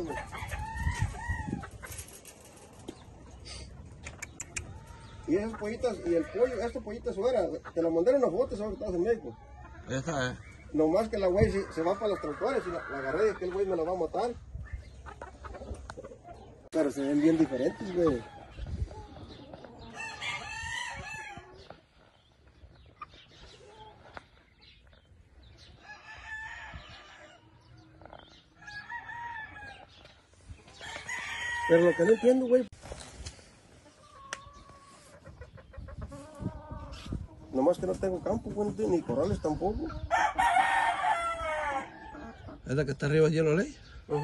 güey. Y esas pollitas, y el pollo, esta pollita suera, te la mandaron una foto, ¿sabes que estás en México? Esa es. Nomás que la güey se va para los tractores y la agarré y que el güey me la va a matar. Pero se ven bien diferentes, güey. Pero lo que no entiendo, güey. Nomás que no tengo campo, güey, ni corrales tampoco. ¿Esa que está arriba es Yellow Lake?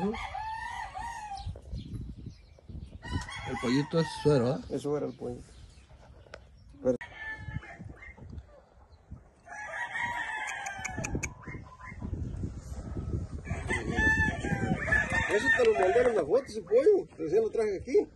El pollito es suero, ¿verdad? Eso era el pollo. Pero... Eso te lo mandaron la foto, ese pollo. Recién lo traje aquí.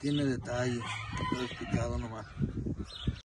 tiene detalle, todo es picado nomás.